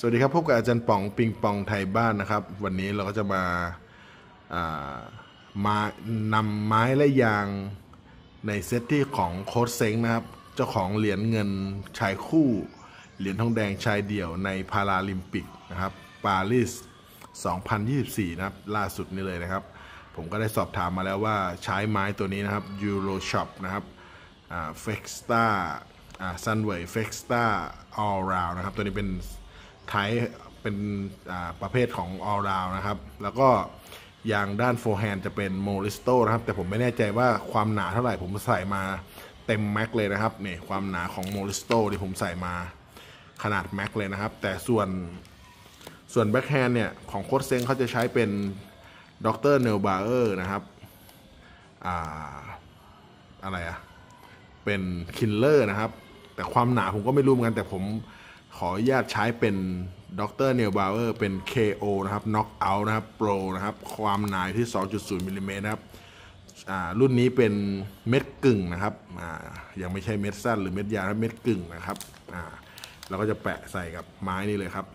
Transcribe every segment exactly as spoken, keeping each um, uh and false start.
วัสดีครับพบกับอาจารย์ป๋องปิงปองไทยบ้านนะครับวันนี้เราก็จะมาาามานำไม้และยางในเซตที่ของโค้ชเซ้งนะครับเจ้าของเหรียญเงินชายคู่เหรียญทองแดงชายเดี่ยวในพาราลิมปิกนะครับปารีสสองพันยี่สิบสี่นะครับล่าสุดนี้เลยนะครับผมก็ได้สอบถามมาแล้วว่าใช้ไม้ตัวนี้นะครับ Euroshop นะครับเฟกสตาซันเวย์เฟกสตา all round นะครับตัวนี้เป็นไทป์เป็นประเภทของ all round นะครับแล้วก็ยางด้านโฟร์แฮนด์จะเป็นโมลิสโตนะครับแต่ผมไม่แน่ใจว่าความหนาเท่าไหร่ผมใส่มาเต็มแม็กเลยนะครับนี่ความหนาของโมลิสโตที่ผมใส่มาขนาดแม็กเลยนะครับแต่ส่วนส่วนแบ็คแฮนด์เนี่ยของโค้ชเซ้งเขาจะใช้เป็นด็อกเตอร์เนลบาเออร์นะครับอ่าอะไรอะเป็นคิลเลอร์นะครับแต่ความหนาผมก็ไม่รู้เหมือนกันแต่ผมขออนุญาตใช้เป็นด็อกเตอร์เนลบาเออร์เป็น เค โอ นะครับ Knock Out นะครับโปรนะครับความหนาที่ สองจุดศูนย์ มิลลิเมตรนะครับรุ่นนี้เป็นเม็ดกึ่งนะครับยังไม่ใช่เม็ดสั้นหรือเม็ดยาวนะเม็ดกึ่งนะครับเราก็จะแปะใส่กับไม้นี่เลยครับ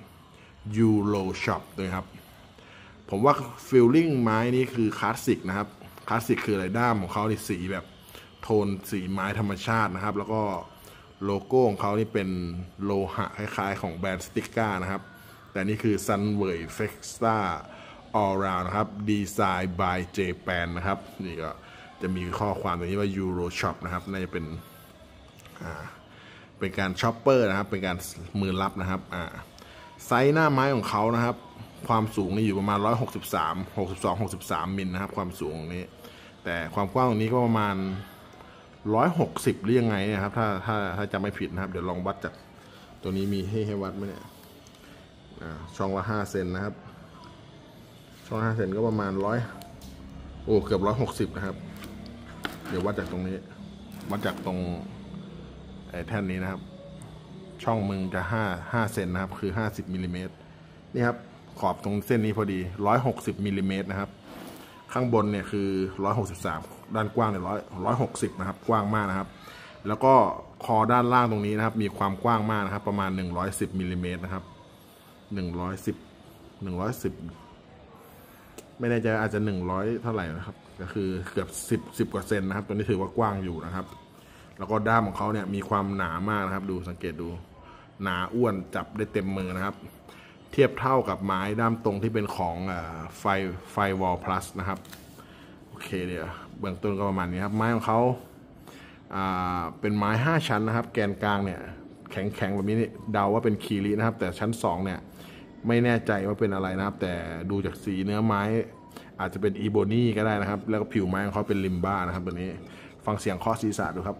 Euroshop ด้วยครับผมว่าฟีลลิ่งไม้นี้คือคลาสสิกนะครับคลาสสิกคืออะไรด้ามของเขาสีแบบโทนสีไม้ธรรมชาตินะครับแล้วก็โลโก้ของเขานี่เป็นโลหะคล้ายๆของแบรนด์สติกก้านะครับแต่นี่คือ Sunway Fexta All Round นะครับ Design by Japan นะครับนี่ก็จะมีข้อความตรงนี้ว่า Euroshop นะครับน่าจะเป็นอ่าเป็นการช็อปเปอร์นะครับเป็นการมือลับนะครับอ่าไซส์หน้าไม้ของเขานะครับความสูงนี่อยู่ประมาณหนึ่งร้อยหกสิบสาม หกสิบสอง หกสิบสามมิลนะครับความสูงตรงนี้แต่ความกว้างตรงนี้ก็ประมาณหนึ่งร้อยหกสิบหรือยังไงนะครับถ้าถ้าถ้าจำไม่ผิดนะครับเดี๋ยวลองวัดจากตัวนี้มีให้ให้วัดไหมเนี่ยช่องละห้าเซนนะครับช่องห้าเซนก็ประมาณร้อยโอ้เกือบร้อยหกสิบนะครับเดี๋ยววัดจากตรงนี้วัดจากตรงไอ้แท่นนี้นะครับช่องมึงจะห้าห้าเซนนะครับคือห้าสิบมิลลิเมตรนี่ครับขอบตรงเส้นนี้พอดีหนึ่งร้อยหกสิบมิลลิเมตรนะครับข้างบนเนี่ยคือหนึ่งร้อยหกสิบสามด้านกว้างเนี่ยร้อยร้อยหกสิบนะครับกว้างมากนะครับแล้วก็คอด้านล่างตรงนี้นะครับมีความกว้างมากนะครับประมาณหนึ่งร้อยสิบมิลลิเมตรนะครับหนึ่งร้อยสิบ หนึ่งร้อยสิบไม่แน่ใจอาจจะหนึ่งร้อยเท่าไหร่นะครับก็คือเกือบสิบ สิบกว่าเซนนะครับตัวนี้ถือว่ากว้างอยู่นะครับแล้วก็ด้ามของเขาเนี่ยมีความหนามากนะครับดูสังเกตดูหนาอ้วนจับได้เต็มมือนะครับเทียบเท่ากับไม้ด้ามตรงที่เป็นของไฟไฟวอลพลัสนะครับโอเคเดี๋ยวเบื้องต้นก็ประมาณนี้ครับไม้ของเขาเป็นไม้ห้าชั้นนะครับแกนกลางเนี่ยแข็งแข็งแบบนี้เดาว่าเป็นคีรีนะครับแต่ชั้นสองเนี่ยไม่แน่ใจว่าเป็นอะไรนะครับแต่ดูจากสีเนื้อไม้อาจจะเป็นอีโบนี่ก็ได้นะครับแล้วก็ผิวไม้ของเขาเป็นลิมบ้านะครับตัวนี้ฟังเสียงเคาะศีรษะดูครับ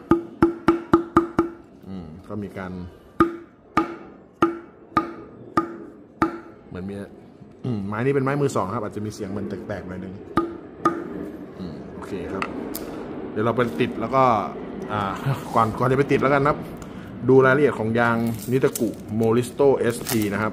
อืมก็มีการเหมือนมีไม้นี้เป็นไม้มือสองครับอาจจะมีเสียงมันแตกๆหน่อยนึงโอเคครับเดี๋ยวเราไปติดแล้วก็ก่อนก่อนจะไปติดแล้วกันนะครับดูรายละเอียดของยางนิตากุโมลิสโต เอส พี นะครับ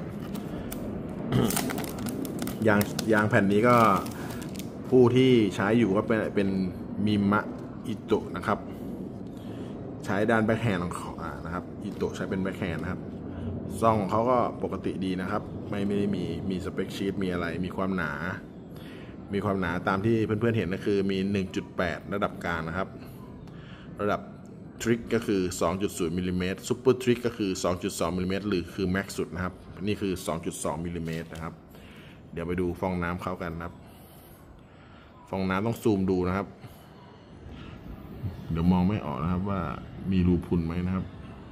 ยางยางแผ่นนี้ก็ผู้ที่ใช้อยู่ก็เป็นเป็นมิมะอิโตะนะครับใช้ด้านแบ็คแฮนด์ของเขานะครับอิโตะใช้เป็นแบ็คแฮนด์นะครับซ่องเขาก็ปกติดีนะครับไม่ไม่ได้มีมีสเปคชีทมีอะไรมีความหนามีความหนาตามที่เพื่อนๆเห็นก็คือมี หนึ่งจุดแปด ระดับกลางนะครับระดับทริกก็คือ สองจุดศูนย์ มิลลิเมตรซุปเปอร์ทริกก็คือ สองจุดสอง มิลลิเมตรหรือคือแม็กซ์สุดนะครับนี่คือ สองจุดสอง มิลลิเมตรนะครับเดี๋ยวไปดูฟองน้ำเข้ากันนะครับฟองน้ำต้องซูมดูนะครับเดี๋ยวมองไม่ออกนะครับว่ามีรูพุนไหมนะครับ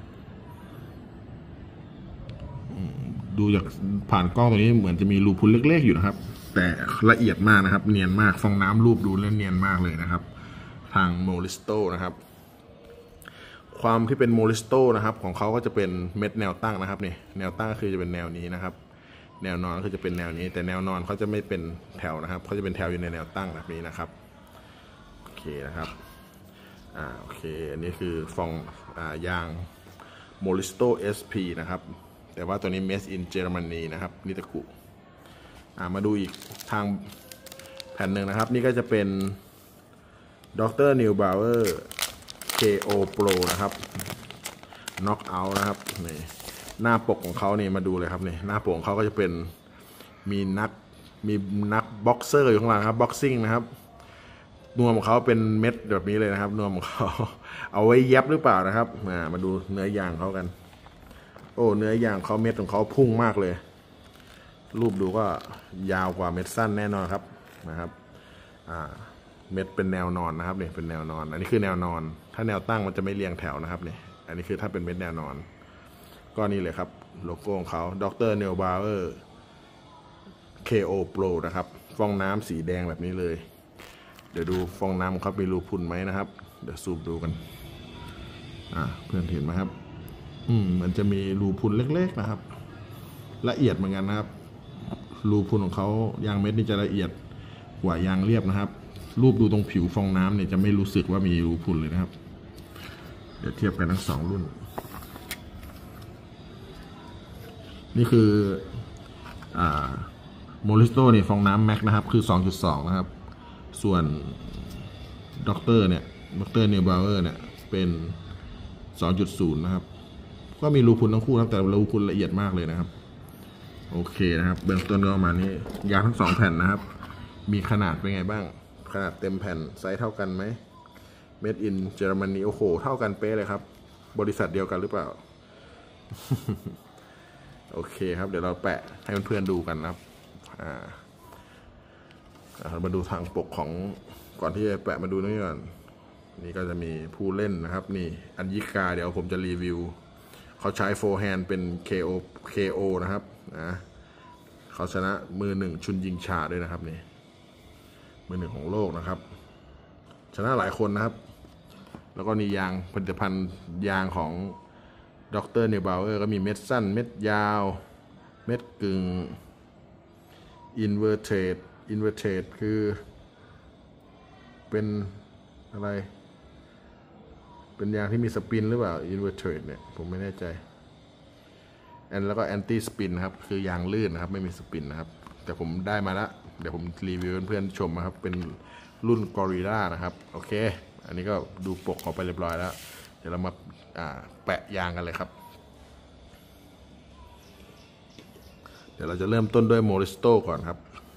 ดูจากผ่านกล้องตัวนี้เหมือนจะมีรูพุนเล็กๆอยู่นะครับแต่ละเอียดมากนะครับเนียนมากฟองน้ำรูปดูแล้วเนียนมากเลยนะครับทางโมลิสโตนะครับความที่เป็นโมลิสโตนะครับของเขาก็จะเป็นเม็ดแนวตั้งนะครับนี่แนวตั้งคือจะเป็นแนวนี้นะครับแนวนอนคือจะเป็นแนวนี้แต่แนวนอนเขาจะไม่เป็นแถวนะครับเขาจะเป็นแถวอยู่ในแนวตั้งแบบนี้นะครับโอเคนะครับอ่าโอเคอันนี้คือฟองอ่ายางโมลิสโต เอส พี นะครับแต่ว่าตัวนี้ Made in Germany นะครับนิตากุอ่ามาดูอีกทางแผ่นหนึ่งนะครับนี่ก็จะเป็นด็อกเตอร์ Neubauer เค โอ Pro นะครับ Knock Out นะครับนี่หน้าปกของเขาเนี่ยมาดูเลยครับนี่หน้าปกของเขาก็จะเป็นมีนักมีนักบ็อกเซอร์อยู่ข้างหลังครับบ็อกซิ่งนะครับนวมของเขาเป็นเม็ดแบบนี้เลยนะครับนวมของเขาเอาไว้เย็บหรือเปล่านะครับมามาดูเนื้อยางเขากันโอ้เนื้อยางเขาเม็ดของเขาพุ่งมากเลยรูปดูก็ยาวกว่าเม็ดสั้นแน่นอนครับนะครับอ่าเม็ดเป็นแนวนอนนะครับเนี่ยเป็นแนวนอนอันนี้คือแนวนอนถ้าแนวตั้งมันจะไม่เรียงแถวนะครับเนี่ยอันนี้คือถ้าเป็นเม็ดแนวนอนก็นี่เลยครับโลโก้ของเขาดรเนลบาวเออร์ เค โอ Pro นะครับฟองน้ำสีแดงแบบนี้เลยเดี๋ยวดูฟองน้ำเขามีรูพุนไหมนะครับเดี๋ยวซูมดูกันอ่าเพื่อนเห็นไหมครับอืมมันจะมีรูพุนเล็กๆนะครับละเอียดเหมือนกันนะครับรูพุนของเขายางเม็ดนี่จะละเอียดกว่ายางเรียบนะครับรูปดูตรงผิวฟองน้ำเนี่ยจะไม่รู้สึกว่ามีรูพุนเลยนะครับเดี๋ยวเทียบกันทั้งสองรุ่นนี่คืออ่าโมลิสโตเนี่ยฟองน้ำแม็กนะครับคือ สองจุดสอง นะครับส่วนด็อกเตอร์เนี่ยด็อกเตอร์เนลบาวเออร์เนี่ยเป็น สองจุดศูนย์ นะครับก็มีรูพุนทั้งคู่แต่รูพุนละเอียดมากเลยนะครับโอเคนะครับเบื้องต้นก็ประมาณนี้ยางทั้งสองแผ่นนะครับมีขนาดเป็นไงบ้างขนาดเต็มแผ่นไซส์เท่ากันไหม Made in Germany โอ้โหเท่ากันเป๊ะเลยครับบริษัทเดียวกันหรือเปล่า โอเคครับเดี๋ยวเราแปะให้เพื่อนๆดูกันนะครับอ่ามาดูทางปกของก่อนที่จะแปะมาดูนี่ก่อนนี่ก็จะมีผู้เล่นนะครับนี่อัญญิกาเดี๋ยวผมจะรีวิวเขาใช้โฟร์แฮนด์เป็น เค โอ เค โอ นะครับนะเขาชนะมือหนึ่งชุนยิงชาด้วยนะครับนี่มือหนึ่งของโลกนะครับชนะหลายคนนะครับแล้วก็นี่ยางผลิตภัณฑ์ยางของดรเนลบาวเออร์ก็มีเม็ดสั้นเม็ดยาวเม็ดกึ่งอินเวอร์เทดอินเวอร์เทดคือเป็นอะไรเป็นยางที่มีสปินหรือเปล่าอินเวอร์เทดเนี่ยผมไม่แน่ใจแอนแล้วก็แอนตี้สปินครับคือยางลื่นนะครับไม่มีสปินนะครับแต่ผมได้มาแล้วเดี๋ยวผมรีวิวเพื่อนๆชมนะครับเป็นรุ่นกอริลลานะครับโอเคอันนี้ก็ดูปกเขาไปเรียบร้อยแล้วเดี๋ยวเรามาแปะยางกันเลยครับเดี๋ยวเราจะเริ่มต้นด้วยโมริสโตก่อนครับ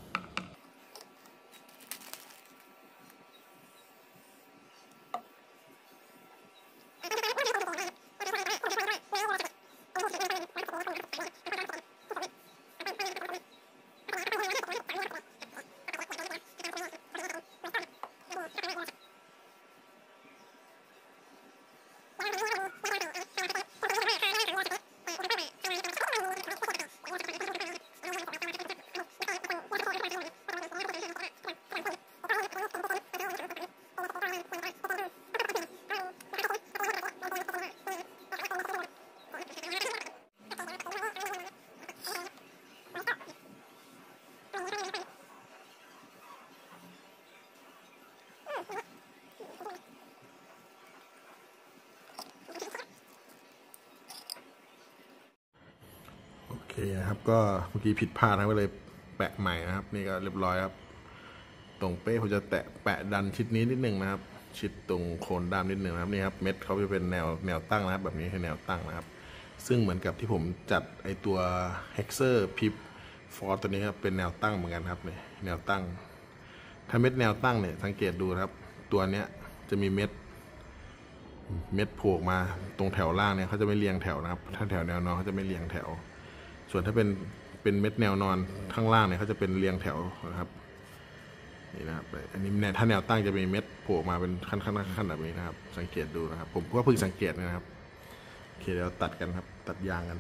โอเคนะครับก็เมื่อกี้ผิดพลาดนะก็เลยแปะใหม่นะครับนี่ก็เรียบร้อยครับตรงเป๊ะผมจะแตะแปะดันชิดนี้นิดนึงนะครับชิดตรงโคนด้ามนิดนึงนะครับนี่ครับเม็ดเขาจะเป็นแนวแนวตั้งนะครับแบบนี้คือแนวตั้งนะครับซึ่งเหมือนกับที่ผมจัดไอตัว Hexer Pip Force ตัวนี้ครับเป็นแนวตั้งเหมือนกันครับเนี่ยแนวตั้งถ้าเม็ดแนวตั้งเนี่ยสังเกตดูครับตัวเนี้ยจะมีเม็ดเม็ดโผล่มาตรงแถวล่างเนี่ยเขาจะไม่เรียงแถวนะครับถ้าแถวแนวนอนเขาจะไม่เรียงแถวส่วนถ้าเป็นเป็นเม็ดแนวนอนข้างล่างเนี่ยเขาจะเป็นเรียงแถวนะครับนี่นะครับอันนี้ถ้าแนวตั้งจะมีเม็ดโผล่มาเป็นขั้นขั้นขั้นแบบนี้นะครับสังเกตดูนะครับผมก็เพิ่งสังเกตนะครับโอเคเดี๋ยวตัดกันครับตัดยางกัน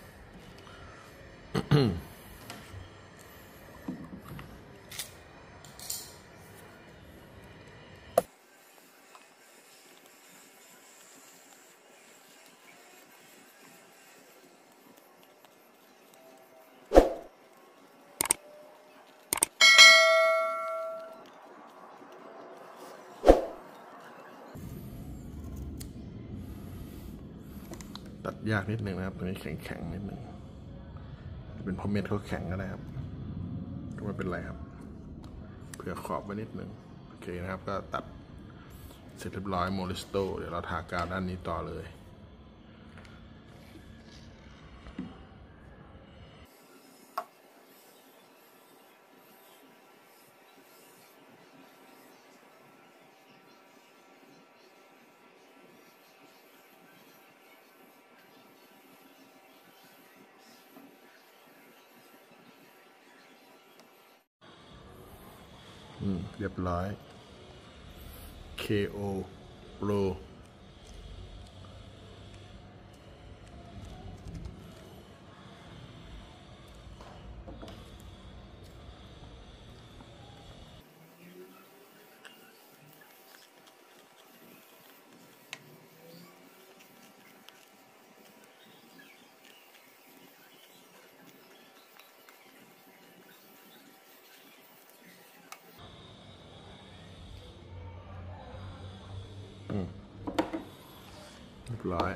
ตัดยากนิดนึงนะครับตัวนี้แข็งๆนิดนึงเป็นเพราะเม็ดเขาแข็งก็ได้ครับก็ไม่เป็นไรครับเผื่อขอบไว้นิดนึงโอเคนะครับก็ตัดเสร็จเรียบร้อยโมลิสโตเดี๋ยวเราทากาวด้านนี้ต่อเลยอืมเรียบร้อย เค โอ Pro เรียบร้อย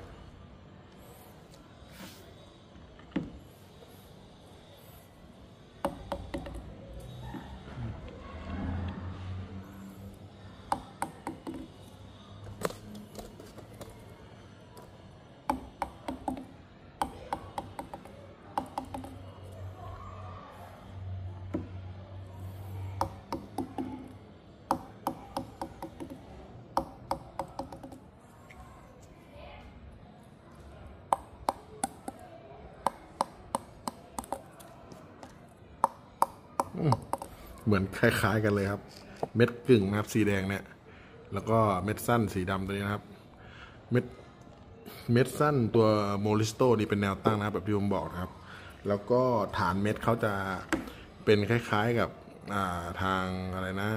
เหมือนคล้ายๆกันเลยครับเม็ดกึ่งนะครับสีแดงเนี่ยแล้วก็เม็ดสั้นสีดำตัวนี้นะครับเม็ดเม็ดสั้นตัวโมลิสโตนี่เป็นแนวตั้งนะครับแบบที่ผมบอกนะครับแล้วก็ฐานเม็ดเขาจะเป็นคล้ายๆกับทางอะไรนะ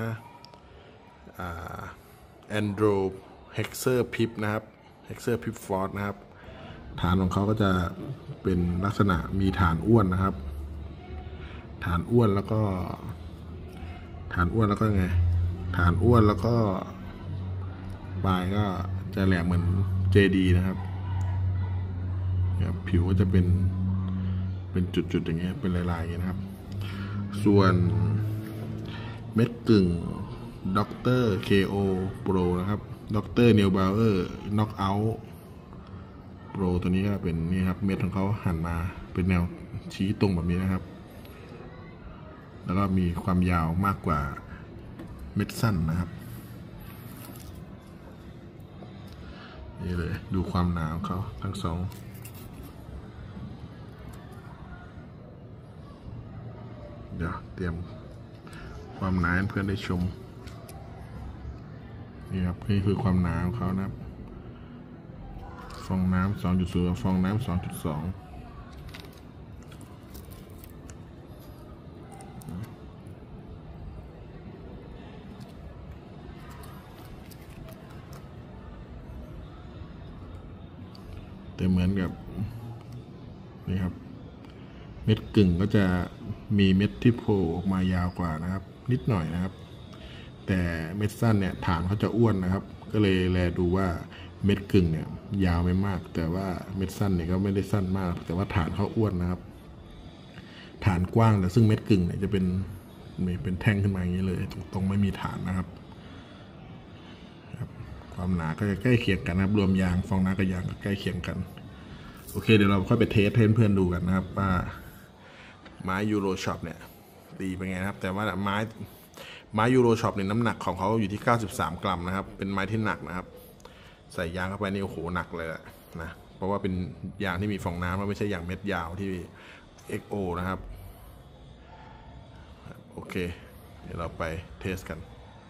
แอนโดรเฮกเซอร์พิปนะครับเฮกเซอร์พิปฟอร์ดนะครับฐานของเขาก็จะเป็นลักษณะมีฐานอ้วนนะครับฐานอ้วนแล้วก็ฐานอ้วนแล้วก็ไงฐานอ้วนแล้วก็ปลายก็จะแหลมเหมือนเจดีนะครับผิวก็จะเป็นเป็นจุดๆอย่างเงี้ยเป็นลายๆอย่างเงี้ยนะครับส่วนเม็ดกึ่งด็อกเตอร์ เค โอ Pro นะครับด็อกเตอร์ Neil Bauer Knockout Pro ตัวนี้ก็เป็นนี่ครับเม็ดของเขาหันมาเป็นแนวชี้ตรงแบบนี้นะครับแล้วก็มีความยาวมากกว่าเม็ดสั้นนะครับนี่เลยดูความหนาของเขาทั้งสองเดี๋ยวเตรียมความหนาให้เพื่อนได้ชมนี่ครับนี่คือความหนาของเขานะครับฟองน้ำ สองจุดศูนย์ ฟองน้ำ สองจุดสองแต่เหมือนกับนี่ครับเม็ดกึ่งก็จะมีเม็ดที่โผล่ออกมายาวกว่านะครับนิดหน่อยนะครับแต่เม็ดสั้นเนี่ยฐานเขาจะอ้วนนะครับก็เลยแลดูว่าเม็ดกึ่งเนี่ยยาวไม่มากแต่ว่าเม็ดสั้นเนี่ยก็ไม่ได้สั้นมากแต่ว่าฐานเขาอ้วนนะครับฐานกว้างแต่ซึ่งเม็ดกึ่งเนี่ยจะเป็นเป็นแท่งขึ้นมาอย่างนี้เลยตรงไม่มีฐานนะครับความหนาก็จะใกล้เคียงกันนะครับรวมยางฟองน้ำกับยางก็ใกล้เคียงกันโอเคเดี๋ยวเราค่อยไปเทสให้เพื่อนๆดูกันนะครับว่าไม้ยูโรช็อปเนี่ยตีเป็นไงนะครับแต่ว่าไม้ไม้ยูโรช็อปเนี่ยน้ำหนักของเขาอยู่ที่เก้าสิบสามกรัมนะครับเป็นไม้ที่หนักนะครับใส่ยางเข้าไปนี่โอ้โหหนักเลยนะเพราะว่าเป็นยางที่มีฟองน้ำไม่ใช่ยางเม็ดยาวที่ เอ็กซ์ โอ นะครับโอเคเดี๋ยวเราไปเทสกัน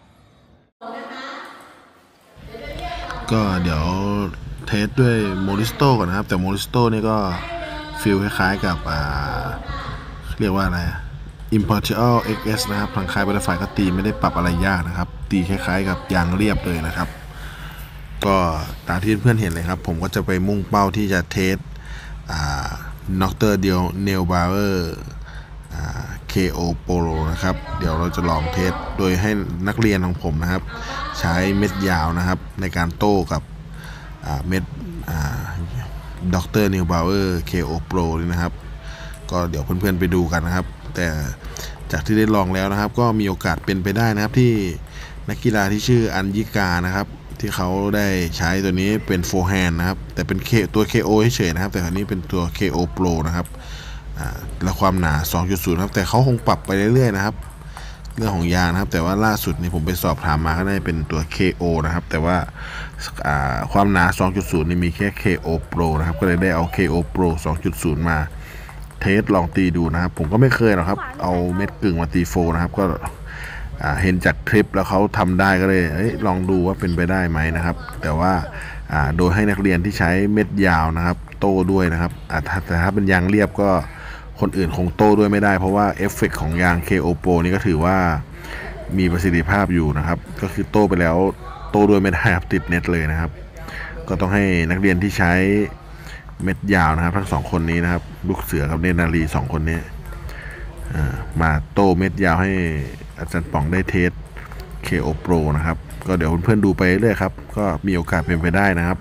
ก็เดี๋ยวเทสด้วยโมลิสโตก่อนนะครับแต่โมลิสโตนี่ก็ฟีลคล้ายๆกับอ่าเรียกว่าอะไร Imperial เอ็กซ์ เอส นะครับทางค่ายบัตเตอร์ไฟก็ตีไม่ได้ปรับอะไรยากนะครับตีคล้ายๆกับยางเรียบเลยนะครับก็ตามที่เพื่อนเห็นเลยครับผมก็จะไปมุ่งเป้าที่จะเทสน็อกเตอร์เดียวเนลบาเวอร์ เค โอ Pro นะครับเดี๋ยวเราจะลองเทสโดยให้นักเรียนของผมนะครับใช้เม็ดยาวนะครับในการโต้กับเม็ดด็อกเตอร์ Neil Bauer เค โอ Pro นี่นะครับก็เดี๋ยวเพื่อนๆไปดูกันนะครับแต่จากที่ได้ลองแล้วนะครับก็มีโอกาสเป็นไปได้นะครับที่นักกีฬาที่ชื่ออัญญิกานะครับที่เขาได้ใช้ตัวนี้เป็นโฟร์แฮนด์นะครับแต่เป็นตัว เค โอ เฉยๆนะครับแต่คราวนี้เป็นตัว เค โอ Pro นะครับและความหนา สองจุดศูนย์ ครับแต่เขาคงปรับไปเรื่อยๆนะครับเรื่องของยางนะครับแต่ว่าล่าสุดนี่ผมไปสอบถามมาก็ได้เป็นตัว เค โอ นะครับแต่ว่าความหนา สองจุดศูนย์ นี่มีแค่ เค โอ Pro นะครับก็เลยได้เอา เค โอ Pro สองจุดศูนย์ มาเทสลองตีดูนะครับผมก็ไม่เคยหรอกครับเอาเม็ดกึ่งมาตีโฟนะครับก็เห็นจากคลิปแล้วเขาทำได้ก็เลยเอ้ยลองดูว่าเป็นไปได้ไหมนะครับแต่ว่าโดยให้นักเรียนที่ใช้เม็ดยาวนะครับโต้ด้วยนะครับแต่ถ้าเป็นยางเรียบก็คนอื่นคงโต้ด้วยไม่ได้เพราะว่าเอฟเฟกต์ของยาง เค โอ Pro นี่ก็ถือว่ามีประสิทธิภาพอยู่นะครับก็คือโต้ไปแล้วโต้ด้วยไม่ได้ครับติดเน็ตเลยนะครับก็ต้องให้นักเรียนที่ใช้เม็ดยาวนะครับทั้งสองคนนี้นะครับลูกเสือกับเนตรนารีสองคนนี้มาโต้เม็ดยาวให้อาจารย์ป๋องได้เทส เค โอ Pro นะครับก็เดี๋ยวเพื่อนๆดูไปเรื่อยครับก็มีโอกาสเป็นไปได้นะครับ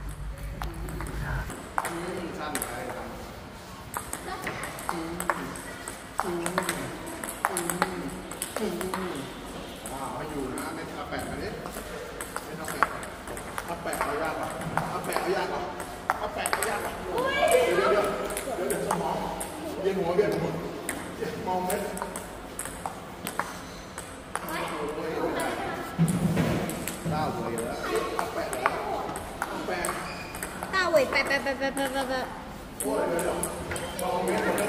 เวียนหัวเวียนหัวมองไหมต้าเวยแล้วแปะแล้วแปะต้าเวยแปะแปะแปะแปะแปะแปะโอ้ยเลยมองไหม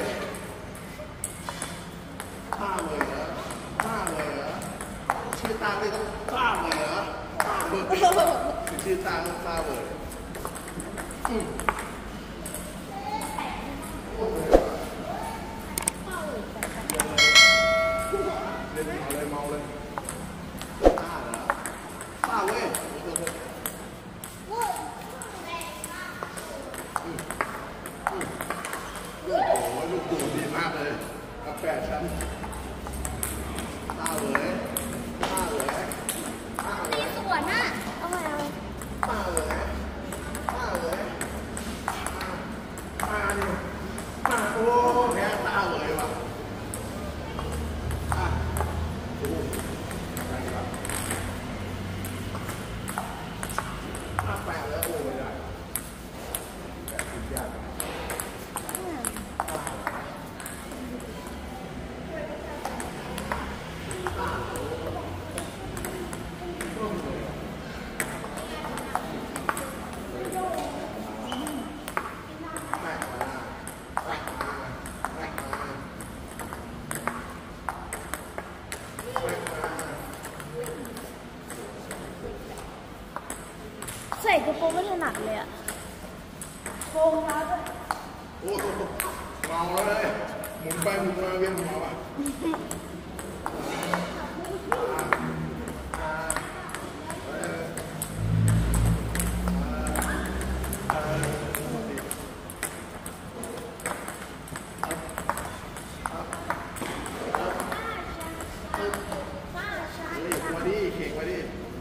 ต้าเวยเหรอต้าเวยเหรอชื่อตาไม่ต้องต้าเวยเหรอต้าเวยชื่อตาต้องต้าเวยเล่นเมาเลยเมาเลยต้าเหรอต้าเว้ยโอ้โหลูกดูดีมากเลยกาแฟชั้นต้าเว้ยต้าเว้ยต้าเว้ยสวนน่ะเอาไงเอาต้าเว้ยต้าเว้ยต้าเนี่ยต้าโอ้แพ้ต้าเว้ยว่ะแปะแล้วโอ้ยได้แปะติดยากใส่กระโปรงไม่ถนัดเลยอะโปรงแล้วด้วยโอ้โหเมาเลยหมุนไปหมุนมาเวียนหัวอ่ะมาดิเข่งมาดิ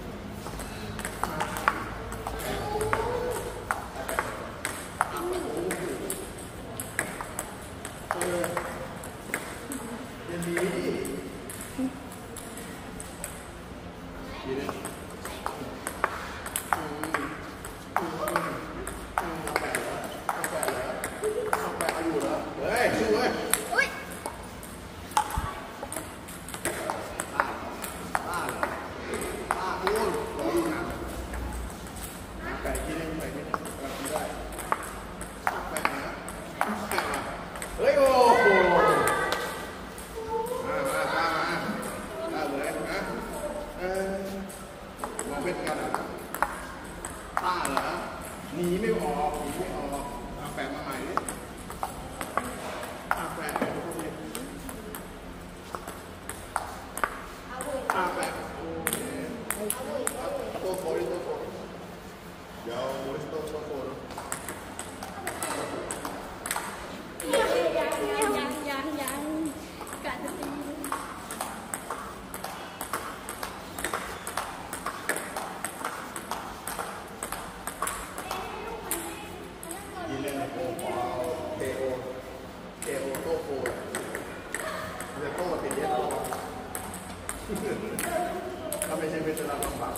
เฮ้ยโอ้โหมามาตามมาตามเลยนะเออมองเป็นกันอ่ะตาเหรอหนีไม่ออกหนีไม่ออกเอาแปะมาใหม่ดิอาแปะอาแปะโอเคโตโตดิโตโตเดี๋ยวโมริสโตโตโตยังยังยังกะจะตียินเลยโอ้ขอเคโอเคโอโตโตจะโตติดเยอะถ้าไม่ใช่เป็นจะลำบาก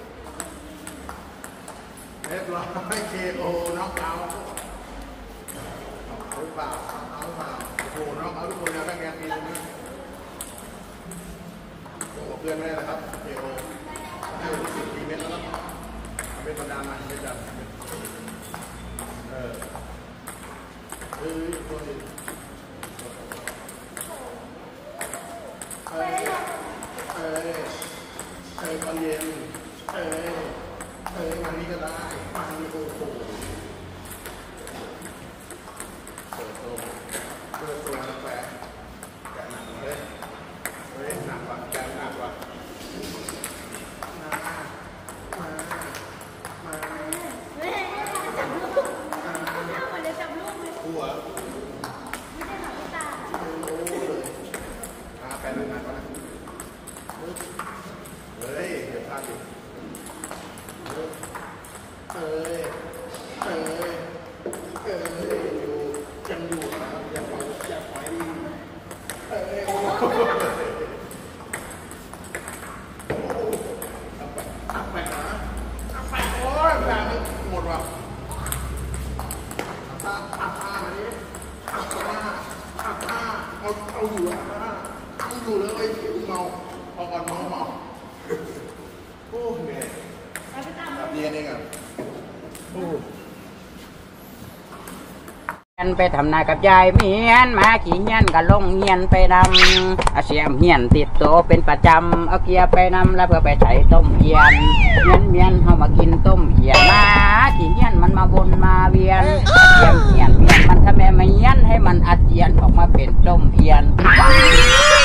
เรียบร้อยเคโอน็อกเอาท์หรือเปล่าเอาเปล่าโอ้โหน้องเอาทุกคนแล้วแม่งแกมีตรงนี้บอกเพื่อนไม่ได้นะครับเคโอให้วันที่สิบปีเมตรแล้วครับเป็นบรรดามันไม่จับเออเฮ้ยตัวนี้เออเอออตอนเย็นเออเออมันนี้ก็ได้มันนี้โอ้โหเปิดตัวเปิดตัวกาแฟแกะหนักเลยเฮ้ยหนักว่ะแกะหนักว่ะมามามาแม่จับลูกข้าวมันเลยจับลูกเลยหัวไม่ใช่หมาพี่ตาโอ้เลยมาแปะหนักๆวะเฮ้ยเดี๋ยวพลาดดิเอ้ยเอ้ยเอ้ยอยู่ยังอยู่นะครับอย่าปล่อยอย่าปล่อยดิเอ้ยโอ้โหอับแปะนะอับแปะโอ้ยแบบนี้หมดว่ะอับผ้าอับผ้ามาดิอับผ้าอับผ้าเอาเอาอยู่อับผ้าเอาอยู่เลยไอ้ที่เมาพอก่อนเมาเมาโอ้เหนื่อยแล้วพี่ตาแบบนี้กันเองอ่ะโอ้เฮียนไปทำนากับยายเมียนมาขี่เฮียนก็ลงเฮียนไปนำเอาเสียมเฮียนติดโตเป็นประจำเอาเกียร์ไปนำแล้วเพื่อไปใส่ต้มเอียนเมียนเมียนเข้ามากินต้มเอียนมาขี่เฮียนมันมาวนมาเวียนเสียมเฮียนเมียนมันทำแม่มาเฮียนให้มันอาเจียนออกมาเป็นต้มเอียน